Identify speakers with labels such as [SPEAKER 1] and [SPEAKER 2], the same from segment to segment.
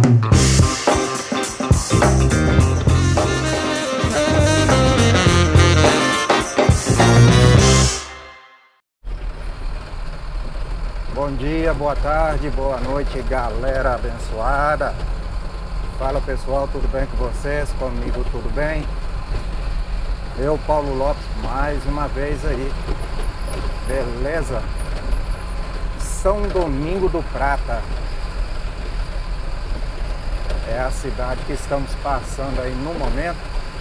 [SPEAKER 1] Bom dia, boa tarde, boa noite, galera abençoada. Fala pessoal, tudo bem com vocês? Comigo tudo bem? Eu, Paulo Lopes, mais uma vez aí. Beleza? São Domingos do Prata é a cidade que estamos passando aí no momento.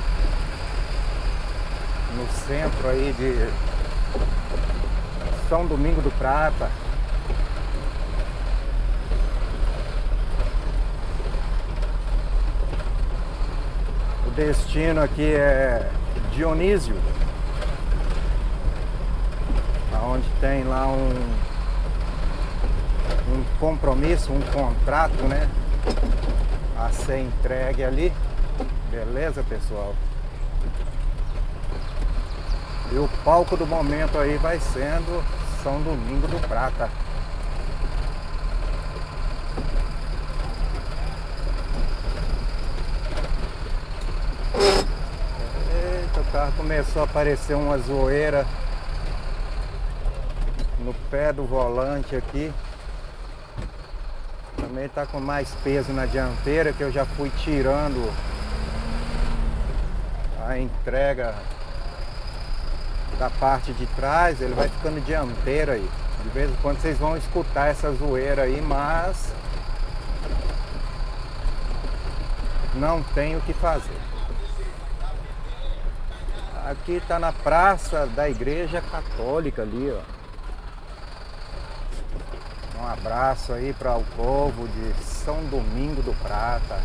[SPEAKER 1] No centro aí de São Domingos do Prata. O destino aqui é Dionísio, onde tem lá um compromisso, um contrato, né, a ser entregue ali. Beleza, pessoal? E o palco do momento aí vai sendo São Domingos do Prata. Eita, o carro começou a aparecer uma zoeira no pé do volante aqui. Também tá com mais peso na dianteira, que eu já fui tirando a entrega da parte de trás. Ele vai ficando dianteira aí. De vez em quando vocês vão escutar essa zoeira aí, mas não tem o que fazer. Aqui tá na praça da Igreja Católica ali, ó. Um abraço aí para o povo de São Domingos do Prata.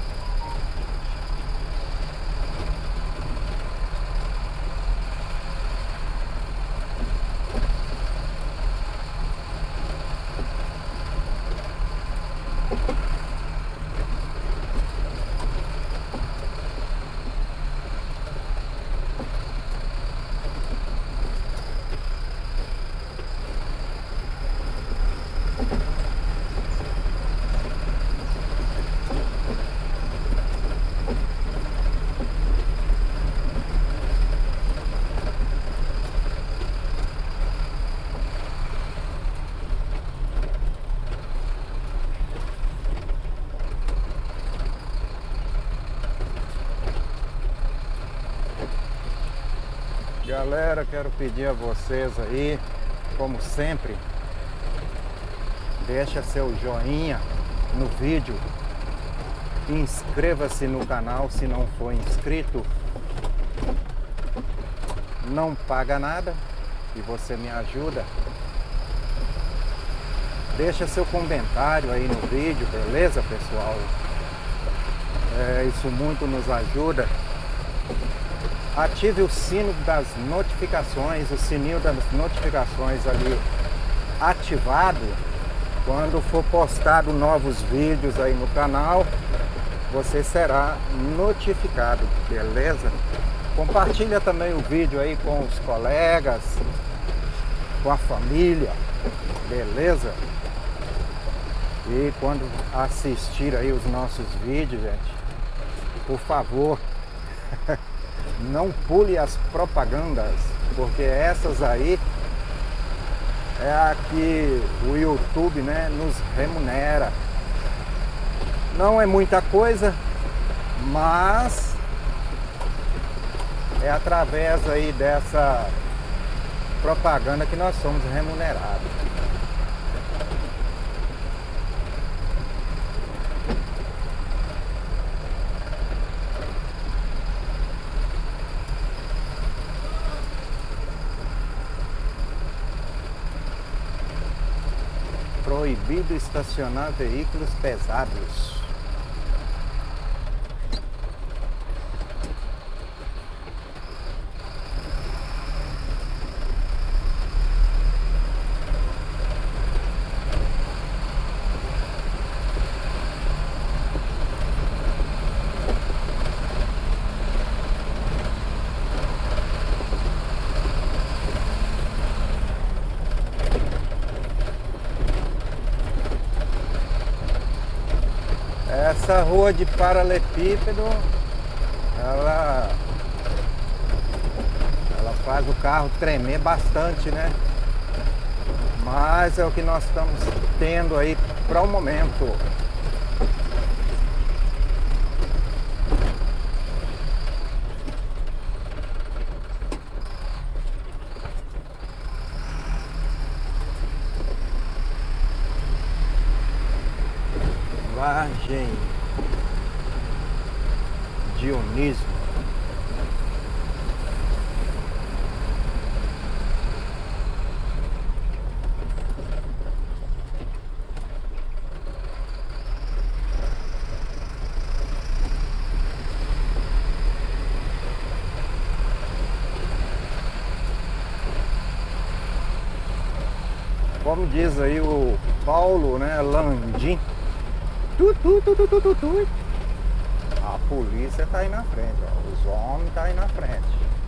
[SPEAKER 1] Galera, quero pedir a vocês aí, como sempre, deixa seu joinha no vídeo, inscreva-se no canal se não for inscrito, não paga nada e você me ajuda. Deixa seu comentário aí no vídeo, beleza, pessoal? Isso muito nos ajuda. Ative o sino das notificações, o sininho das notificações ali ativado. Quando for postado novos vídeos aí no canal, você será notificado, beleza? Compartilha também o vídeo aí com os colegas, com a família, beleza? E quando assistir aí os nossos vídeos, gente, por favor, não pule as propagandas, porque essas aí é a que o YouTube, né, nos remunera. Não é muita coisa, mas é através aí dessa propaganda que nós somos remunerados. Proibido estacionar veículos pesados. Essa rua de paralelepípedo, ela faz o carro tremer bastante, né? Mas é o que nós estamos tendo aí para o momento. Vargem Dionísio. Como diz aí o Paulo, né, Landim, a polícia tá aí na frente, ó. Os homens tá aí na frente.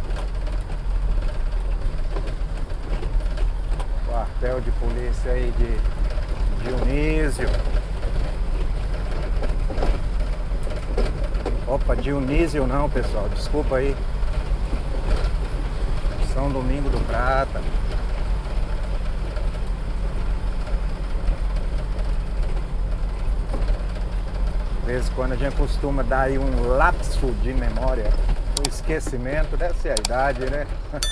[SPEAKER 1] Quartel de polícia aí de Dionísio. Opa, Dionísio não, pessoal, desculpa aí. São Domingos do Prata. De vez em quando a gente costuma dar aí um lapso de memória, um esquecimento, deve ser a idade, né?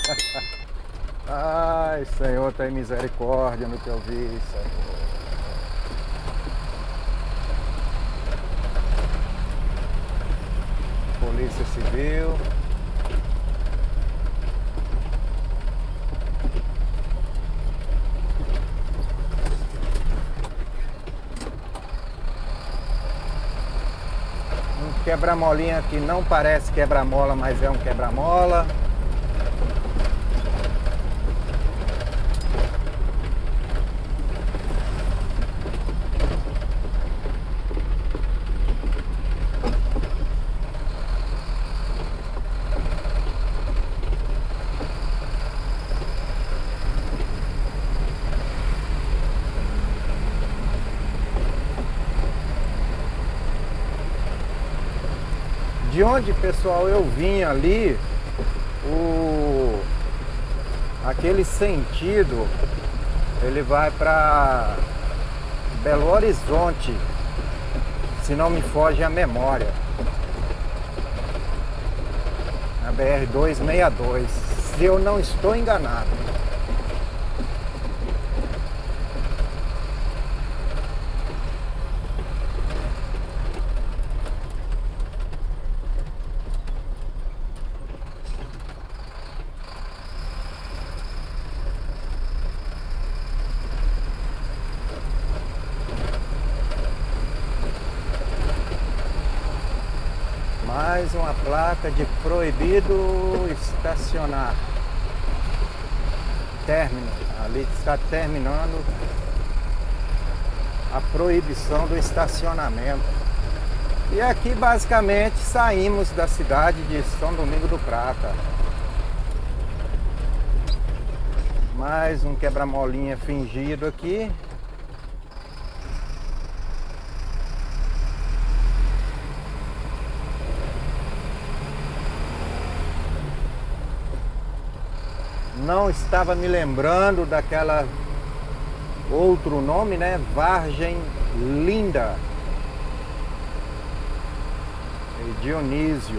[SPEAKER 1] Ai, Senhor, tem misericórdia no que eu vi, Senhor. Polícia Civil. Quebra-molinha que não parece quebra-mola, mas é um quebra-mola. De onde, pessoal, eu vim ali, aquele sentido, ele vai para Belo Horizonte, se não me foge a memória. Na BR-262, se eu não estou enganado. Mais uma placa de proibido estacionar. Término. Ali está terminando a proibição do estacionamento. E aqui basicamente saímos da cidade de São Domingos do Prata. Mais um quebra-molinha fingido aqui. Não estava me lembrando daquela outro nome, né? Vargem Linda. E Dionísio.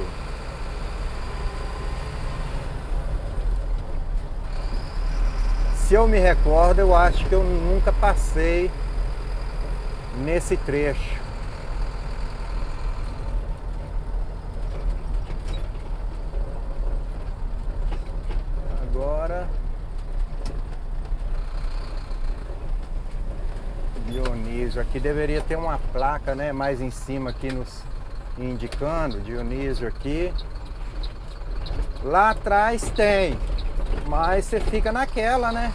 [SPEAKER 1] Se eu me recordo, eu acho que eu nunca passei nesse trecho. Agora Dionísio, aqui deveria ter uma placa, né, mais em cima aqui nos indicando Dionísio aqui. Lá atrás tem, mas você fica naquela, né?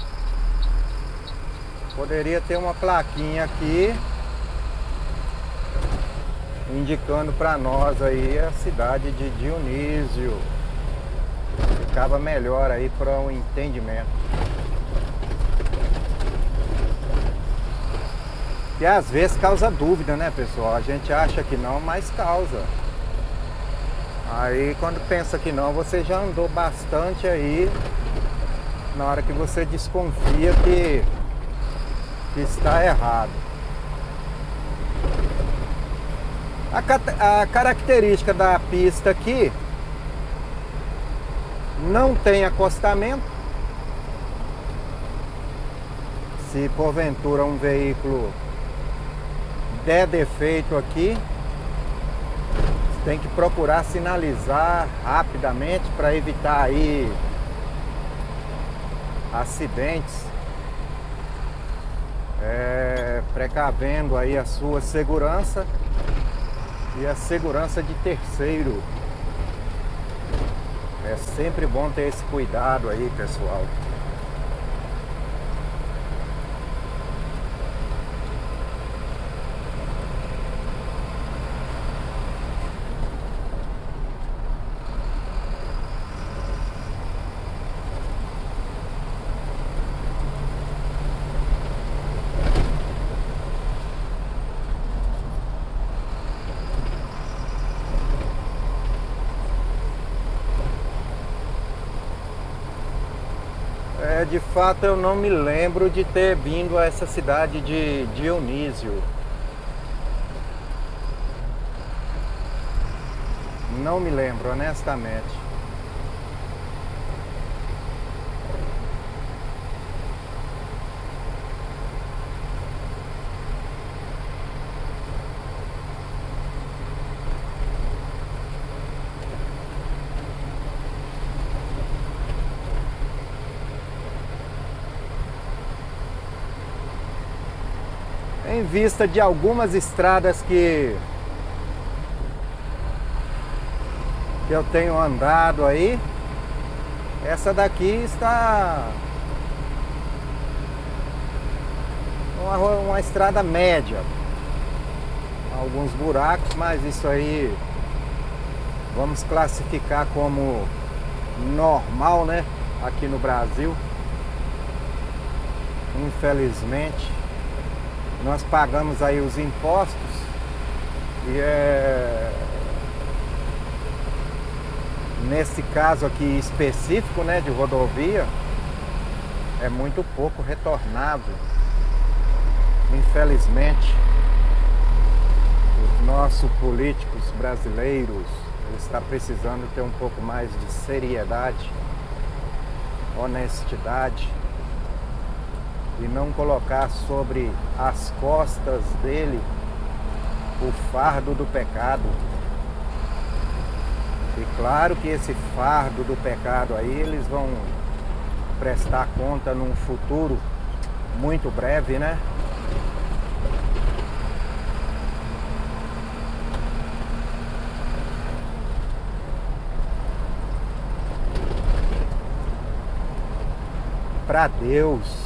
[SPEAKER 1] Poderia ter uma plaquinha aqui indicando para nós aí a cidade de Dionísio. Ficava melhor aí para um entendimento. Que às vezes causa dúvida, né, pessoal? A gente acha que não, mas causa. Aí quando pensa que não, você já andou bastante aí, na hora que você desconfia que está errado. A característica da pista aqui, não tem acostamento. Se porventura um veículo der defeito aqui, você tem que procurar sinalizar rapidamente para evitar aí acidentes, precavendo aí a sua segurança e a segurança de terceiro. É sempre bom ter esse cuidado aí, pessoal. De fato, eu não me lembro de ter vindo a essa cidade de Dionísio. Não me lembro, honestamente. Em vista de algumas estradas que eu tenho andado aí, essa daqui está uma estrada média. Alguns buracos, mas isso aí vamos classificar como normal, né? Aqui no Brasil, infelizmente. Nós pagamos aí os impostos e nesse caso aqui específico, né, de rodovia, é muito pouco retornável. Infelizmente, os nossos políticos brasileiros estão precisando ter um pouco mais de seriedade, honestidade, e não colocar sobre as costas dele o fardo do pecado. E claro que esse fardo do pecado aí eles vão prestar conta num futuro muito breve, né? Para Deus,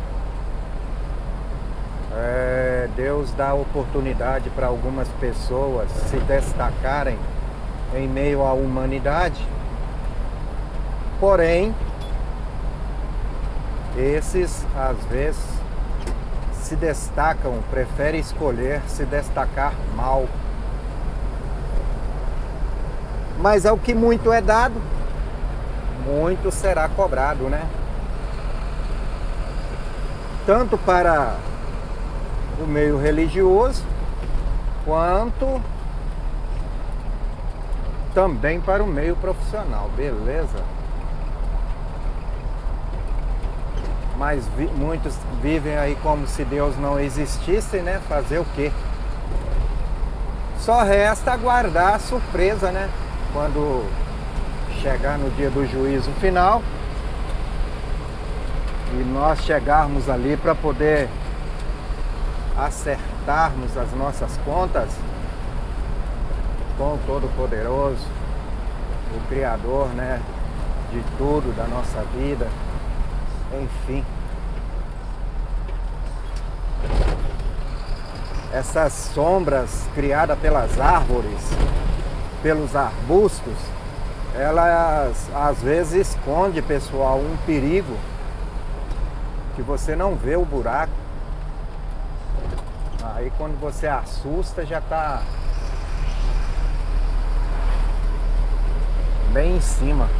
[SPEAKER 1] Deus dá oportunidade para algumas pessoas se destacarem em meio à humanidade, porém, esses às vezes se destacam, preferem escolher se destacar mal. Mas ao que muito é dado, muito será cobrado, né? Tanto para o meio religioso, quanto também para o meio profissional, beleza? Mas muitos vivem aí como se Deus não existisse, né? Fazer o quê? Só resta aguardar a surpresa, né? Quando chegar no dia do juízo final e nós chegarmos ali para poder acertarmos as nossas contas com o Todo-Poderoso, o Criador, né, de tudo, da nossa vida, enfim. Essas sombras criadas pelas árvores, pelos arbustos, elas às vezes escondem, pessoal, um perigo que você não vê o buraco. Aí quando você assusta já tá bem em cima.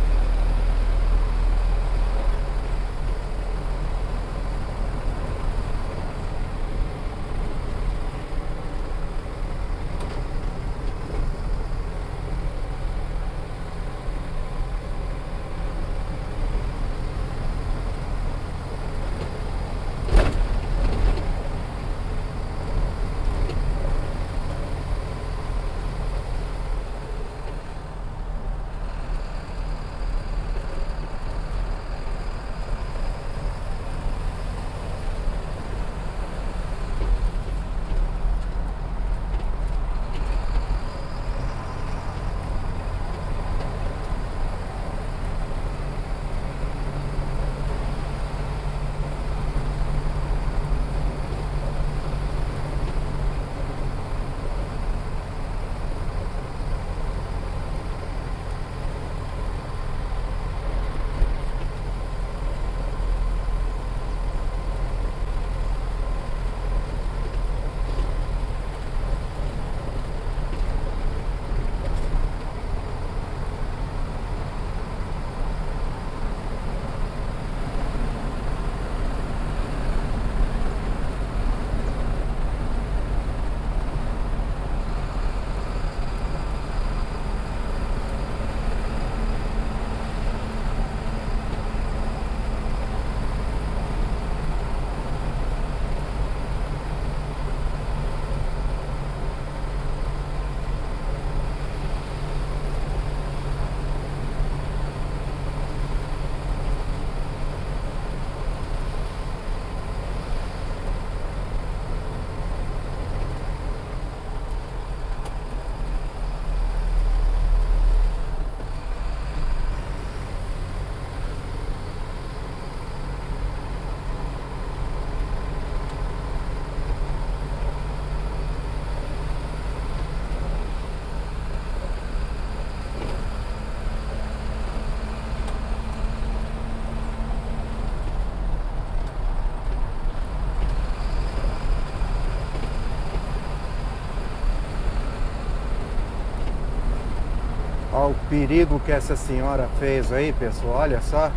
[SPEAKER 1] Ó, o perigo que essa senhora fez aí, pessoal, olha só.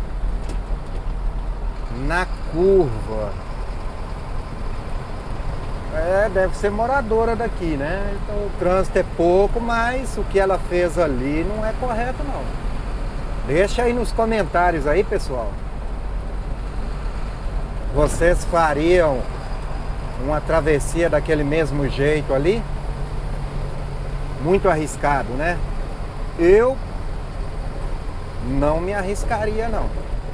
[SPEAKER 1] Na curva. É, deve ser moradora daqui, né? Então o trânsito é pouco, mas o que ela fez ali não é correto, não. Deixa aí nos comentários aí, pessoal. Vocês fariam uma travessia daquele mesmo jeito ali? Muito arriscado, né? Eu não me arriscaria, não.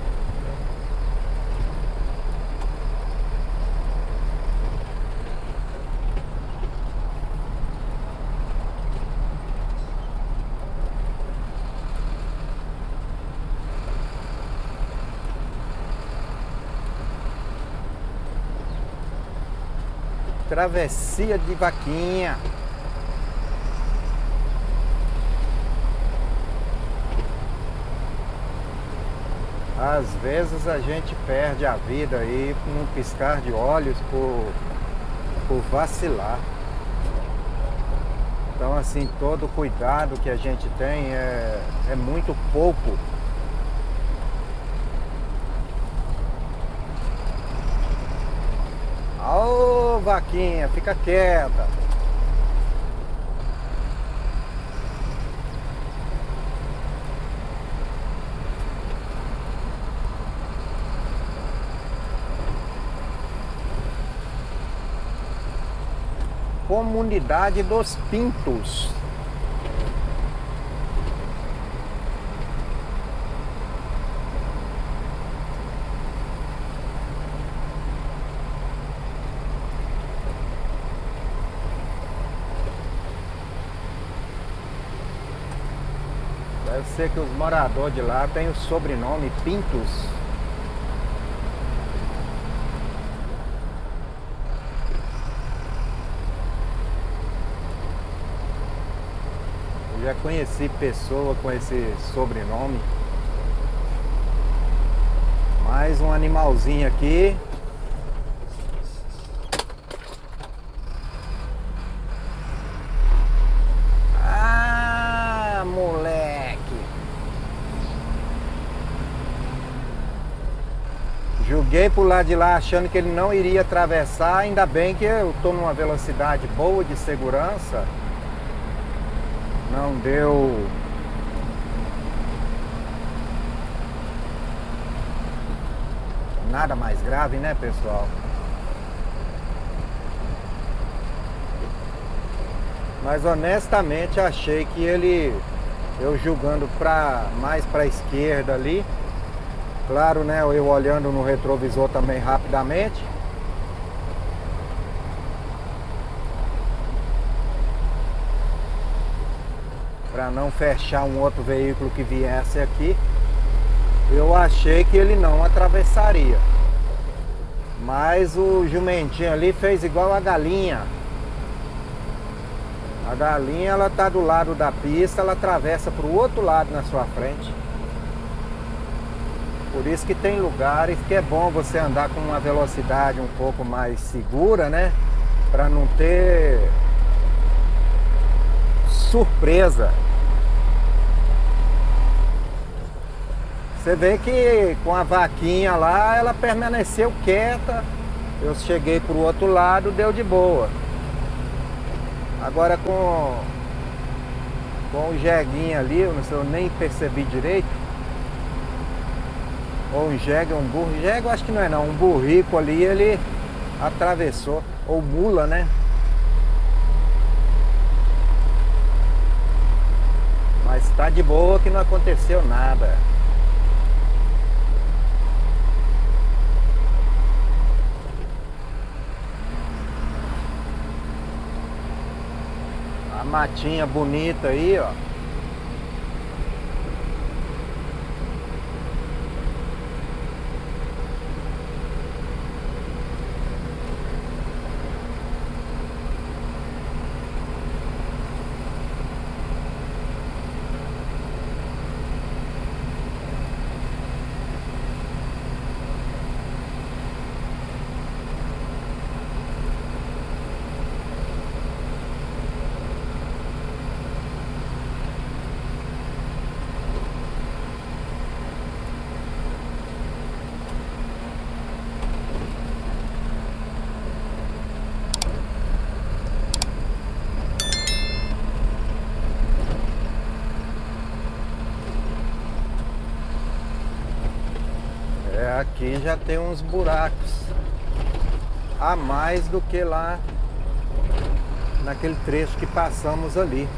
[SPEAKER 1] Travessia de vaquinha. Às vezes a gente perde a vida aí num piscar de olhos por vacilar. Então assim, todo cuidado que a gente tem é muito pouco. Ô, vaquinha, fica quieta. Comunidade dos Pintos. Deve ser que os moradores de lá têm o sobrenome Pintos. Eu já conheci pessoa com esse sobrenome. Mais um animalzinho aqui. joguei pro lado de lá achando que ele não iria atravessar. Ainda bem que eu tô numa velocidade boa de segurança. Não deu nada mais grave, né, pessoal? Mas honestamente achei que ele, eu julgando mais para a esquerda ali, claro, né, eu olhando no retrovisor também rapidamente, para não fechar um outro veículo que viesse aqui, eu achei que ele não atravessaria. Mas o jumentinho ali fez igual a galinha. A galinha, ela tá do lado da pista, ela atravessa para o outro lado na sua frente. Por isso que tem lugares que é bom você andar com uma velocidade um pouco mais segura, né? Para não ter surpresa. Você vê que com a vaquinha lá, ela permaneceu quieta. Eu cheguei pro outro lado, deu de boa. Agora com o jeguinho ali, eu não sei, eu nem percebi direito. Ou um jegue, um burro. Jegue eu acho que não é não. Um burrico ali, ele atravessou. Ou mula, né? Mas tá de boa que não aconteceu nada. A matinha bonita aí, ó. Aqui já tem uns buracos a mais do que lá naquele trecho que passamos ali.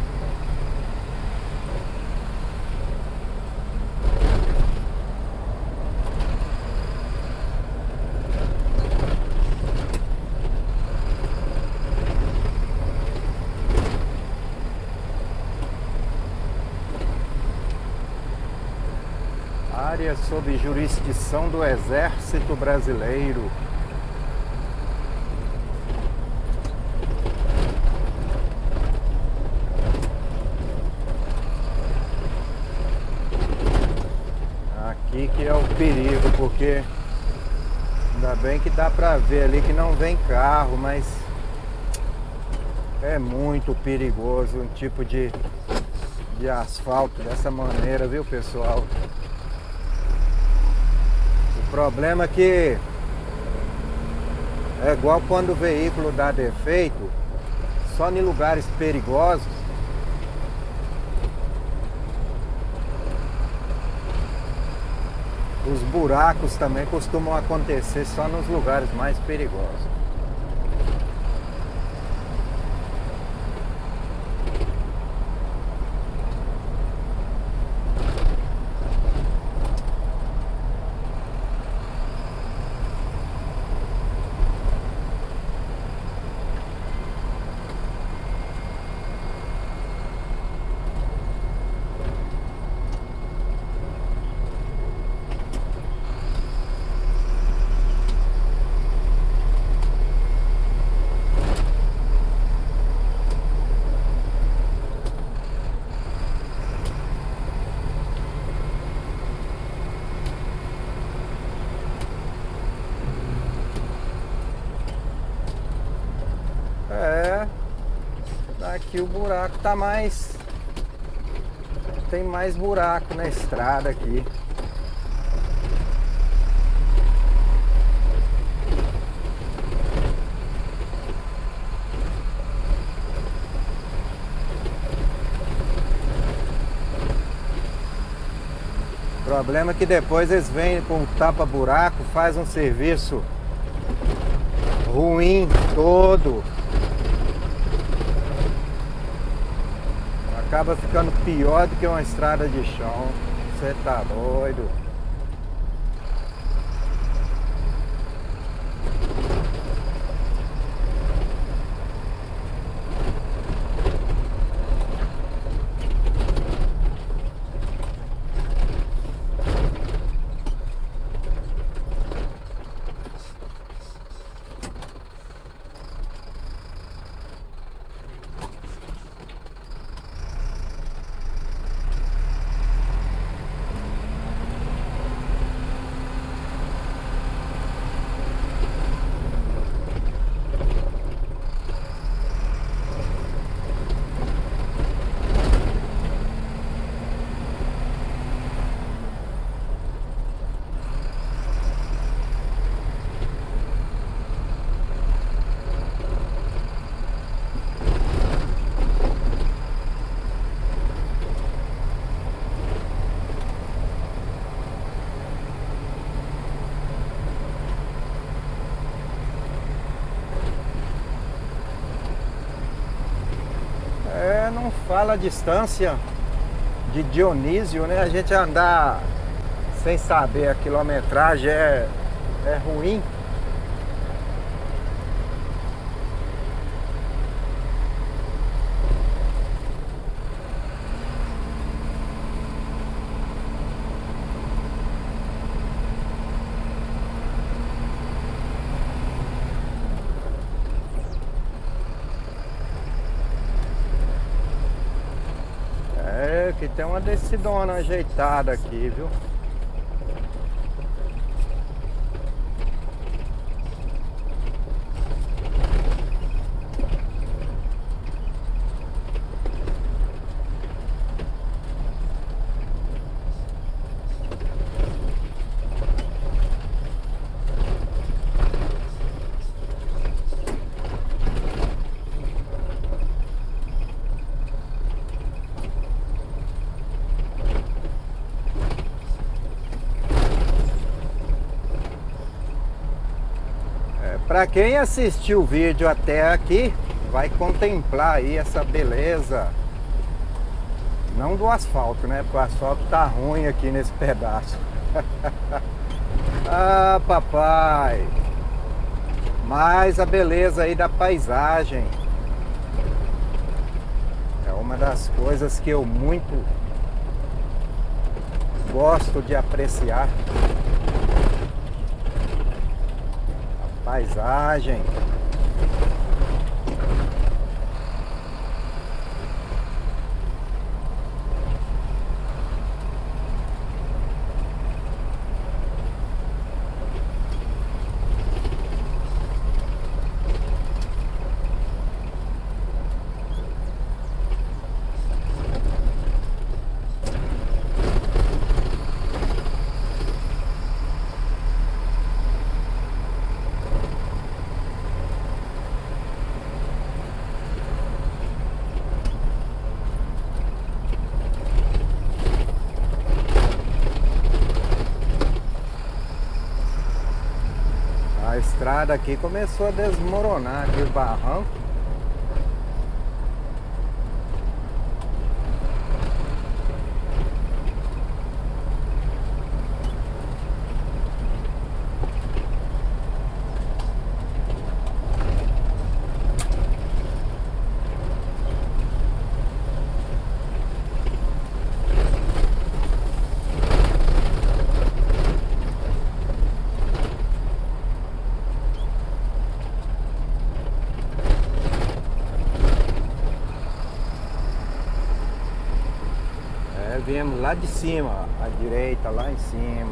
[SPEAKER 1] Área sob jurisdição do Exército Brasileiro. Aqui que é o perigo, porque ainda bem que dá pra ver ali que não vem carro, mas é muito perigoso um tipo de asfalto dessa maneira, viu, pessoal? O problema é que é igual quando o veículo dá defeito, só em lugares perigosos. Os buracos também costumam acontecer só nos lugares mais perigosos. Aqui o buraco tá mais... Tem mais buraco na estrada aqui. problema é que depois eles vêm com tapa-buraco, faz um serviço ruim todo. Acaba ficando pior do que uma estrada de chão. Você tá doido? Não fala a distância de Dionísio, né? A gente andar sem saber a quilometragem é ruim. Que tem uma descidona ajeitada aqui, viu? Para quem assistiu o vídeo até aqui, vai contemplar aí essa beleza. Não do asfalto, né? Porque o asfalto tá ruim aqui nesse pedaço. Ah, papai! Mas a beleza aí da paisagem é uma das coisas que eu muito gosto de apreciar. Paisagem. A estrada aqui começou a desmoronar aqui o barranco. Viemos lá de cima, ó, à direita, lá em cima.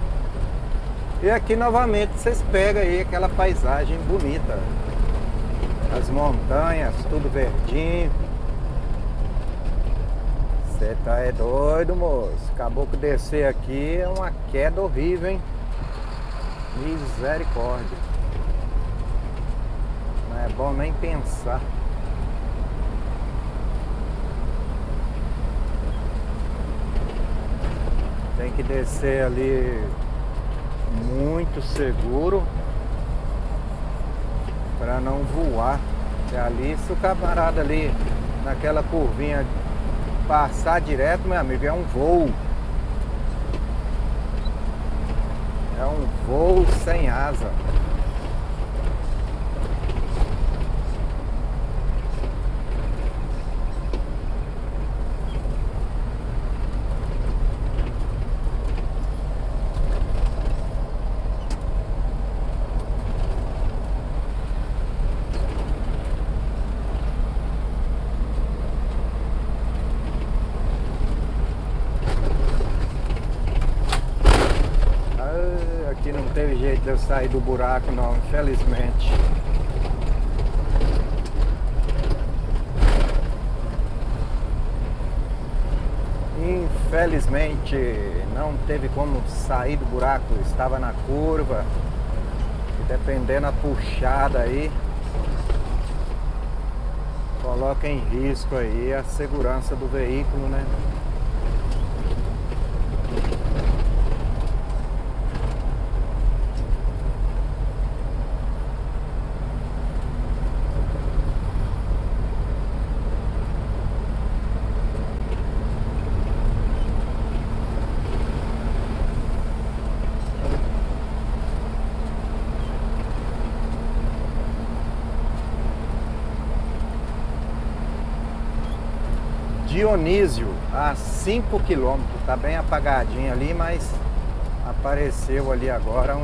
[SPEAKER 1] E aqui novamente vocês pegam aí aquela paisagem bonita. as montanhas, tudo verdinho. Você tá é doido, moço. Acabou que descer aqui é uma queda horrível, hein? Misericórdia. Não é bom nem pensar. Tem que descer ali muito seguro para não voar. E ali, se o camarada ali naquela curvinha passar direto, meu amigo, é um voo. É um voo sem asa. Aqui não teve jeito de eu sair do buraco não, infelizmente. Infelizmente não teve como sair do buraco, estava na curva. E dependendo da puxada aí, coloca em risco aí a segurança do veículo, né? Dionísio, a 5 km, tá bem apagadinho ali, mas apareceu ali agora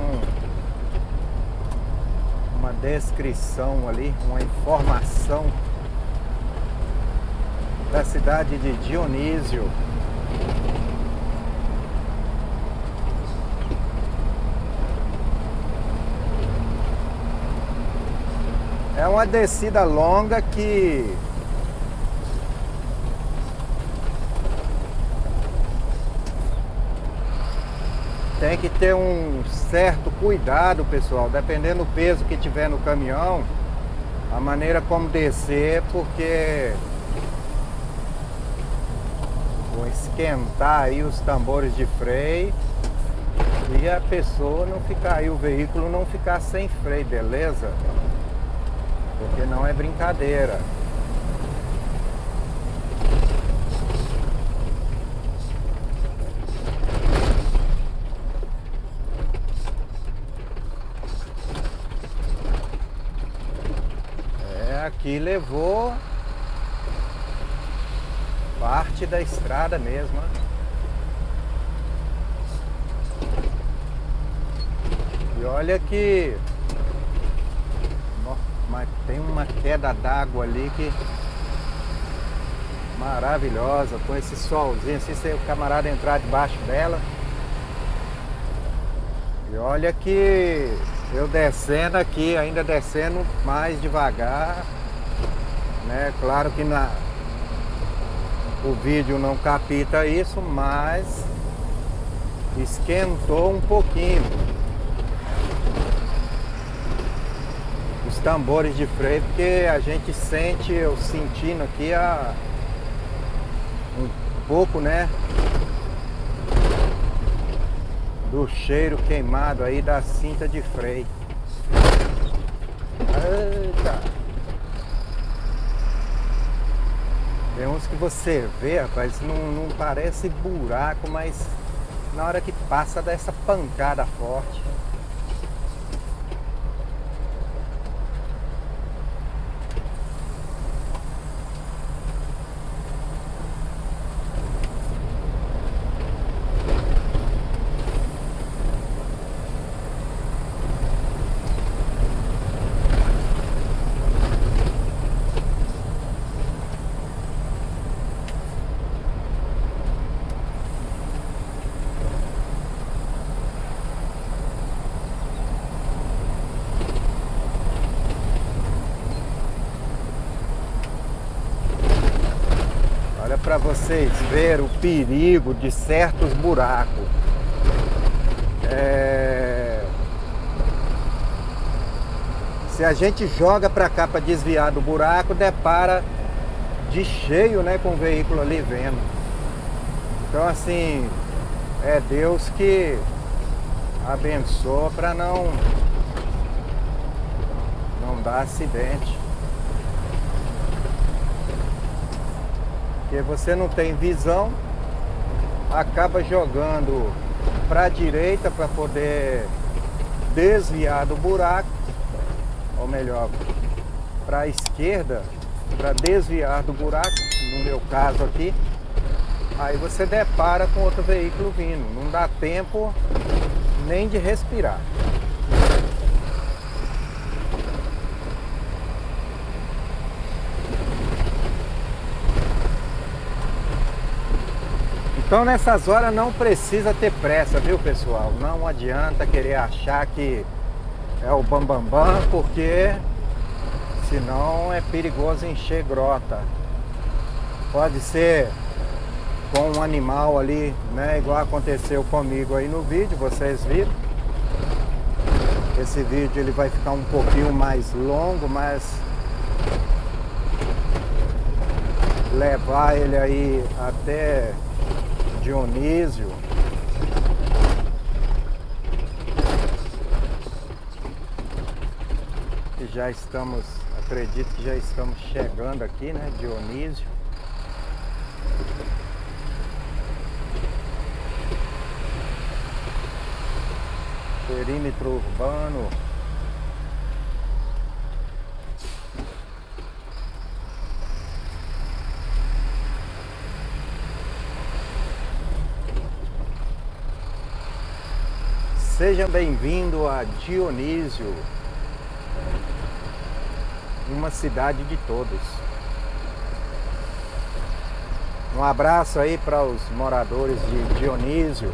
[SPEAKER 1] uma descrição ali, uma informação da cidade de Dionísio. É uma descida longa que tem que ter um certo cuidado, pessoal, dependendo do peso que tiver no caminhão, a maneira como descer, porque vão esquentar aí os tambores de freio e a pessoa não ficar aí, o veículo não ficar sem freio, beleza? Porque não é brincadeira. Aqui levou parte da estrada mesmo, né? E olha que mas tem uma queda d'água ali que maravilhosa, com esse solzinho assim, se o camarada entrar debaixo dela. E olha que eu descendo aqui, ainda descendo mais devagar, né? Claro que o vídeo não capta isso, mas esquentou um pouquinho os tambores de freio, porque a gente sente, eu sentindo aqui um pouco, né, do cheiro queimado aí da cinta de freio. Eita! Tem uns que você vê, rapaz, não parece buraco, mas na hora que passa dá essa pancada forte. para vocês verem o perigo de certos buracos. Se a gente joga para cá para desviar do buraco, depara de cheio, né, com o veículo ali vendo. Então assim, é Deus que abençoa para não dar acidente. Porque você não tem visão, acaba jogando para a direita para poder desviar do buraco, ou melhor, para a esquerda para desviar do buraco, no meu caso aqui. Aí você depara com outro veículo vindo, não dá tempo nem de respirar. Então nessas horas não precisa ter pressa, viu pessoal? Não adianta querer achar que é o bambambam, porque senão é perigoso encher grota. Pode ser com um animal ali, né? Igual aconteceu comigo aí no vídeo, vocês viram. Esse vídeo ele vai ficar um pouquinho mais longo, mas levar ele aí até Dionísio, que já estamos, acredito que já estamos chegando aqui, né, Dionísio. Perímetro urbano. Seja bem-vindo a Dionísio, uma cidade de todos. Um abraço aí para os moradores de Dionísio.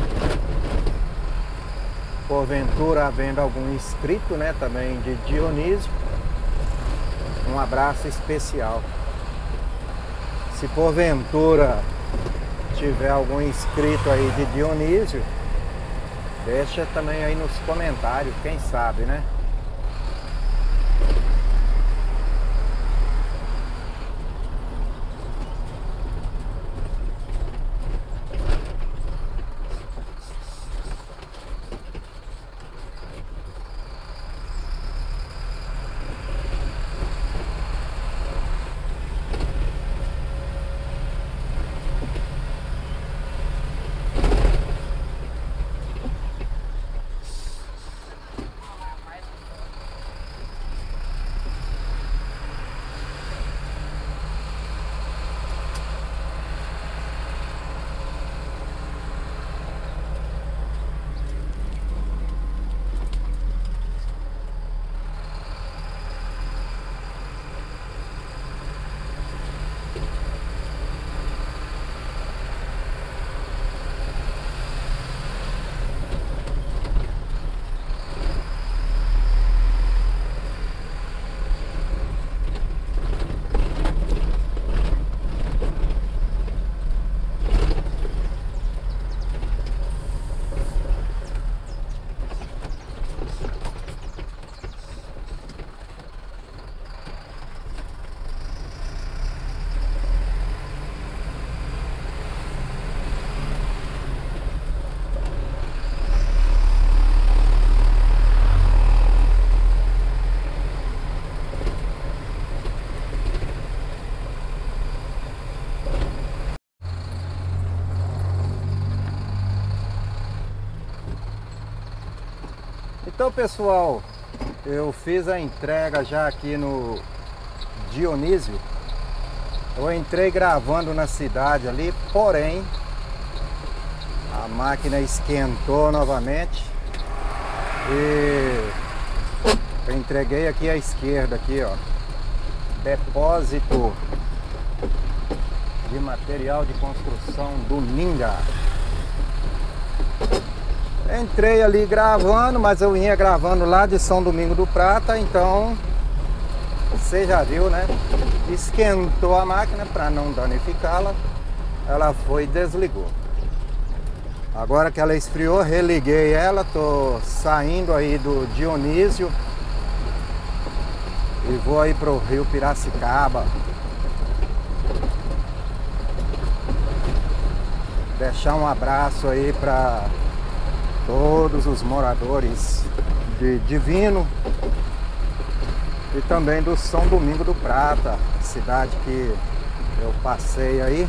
[SPEAKER 1] Porventura havendo algum inscrito, né, também de Dionísio, um abraço especial. Se porventura tiver algum inscrito aí de Dionísio, deixa também aí nos comentários, quem sabe, né? Então pessoal, eu fiz a entrega já aqui no Dionísio. Eu entrei gravando na cidade ali, porém a máquina esquentou novamente e eu entreguei aqui à esquerda aqui, ó, depósito de material de construção do Ninga. Entrei ali gravando, mas eu vinha gravando lá de São Domingos do Prata, então você já viu, né? esquentou a máquina para não danificá-la. Ela foi e desligou. Agora que ela esfriou, religuei ela. Tô saindo aí do Dionísio e vou aí pro Rio Piracicaba. Deixar um abraço aí para todos os moradores de Divino e também do São Domingos do Prata, cidade que eu passei aí.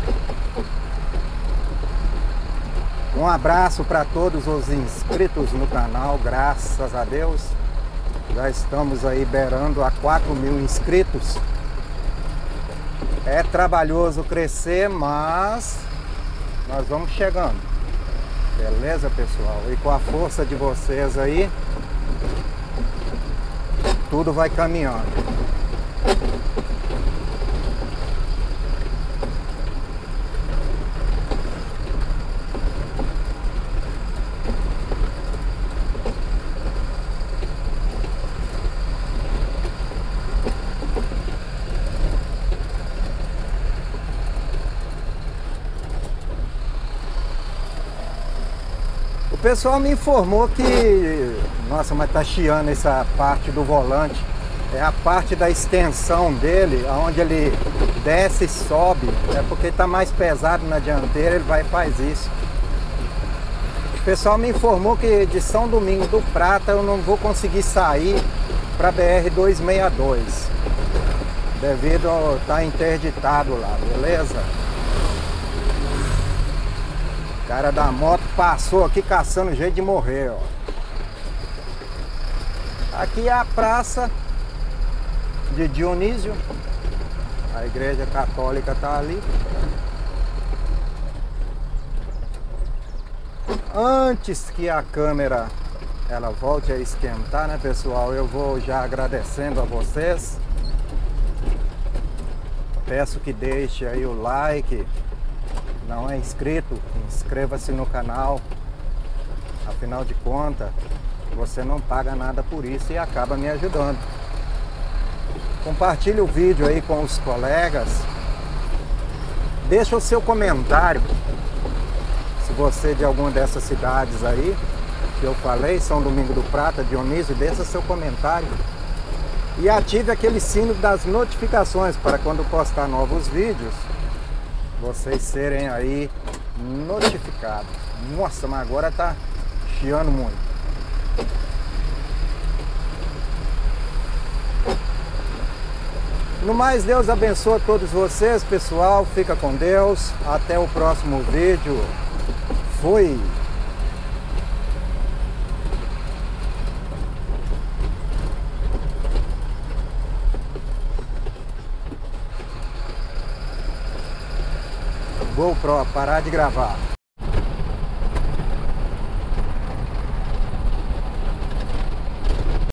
[SPEAKER 1] Um abraço para todos os inscritos no canal, graças a Deus. Já estamos aí beirando a 4.000 inscritos. É trabalhoso crescer, mas nós vamos chegando. Beleza, pessoal? E com a força de vocês aí, tudo vai caminhando. O pessoal me informou que, nossa, mas tá chiando essa parte do volante. É a parte da extensão dele, onde ele desce e sobe. É porque tá mais pesado na dianteira, ele vai e faz isso. O pessoal me informou que de São Domingos do Prata eu não vou conseguir sair para BR-262. Devido a estar interditado lá, beleza? O cara da moto passou aqui caçando jeito de morrer, ó. Aqui é a praça de Dionísio. A igreja católica tá ali. Antes que a câmera ela volte a esquentar, né, pessoal? Eu vou já agradecendo a vocês. Peço que deixe aí o like. Não é inscrito, inscreva-se no canal. Afinal de contas, você não paga nada por isso e acaba me ajudando. Compartilhe o vídeo aí com os colegas. Deixa o seu comentário. Se você é de alguma dessas cidades aí que eu falei, São Domingos do Prata, Dionísio, deixa seu comentário. E ative aquele sino das notificações para quando postar novos vídeos, vocês serem aí notificados. Nossa, mas agora tá chiando muito. No mais, Deus abençoe todos vocês, pessoal. Fica com Deus. Até o próximo vídeo. Fui! GoPro, parar de gravar.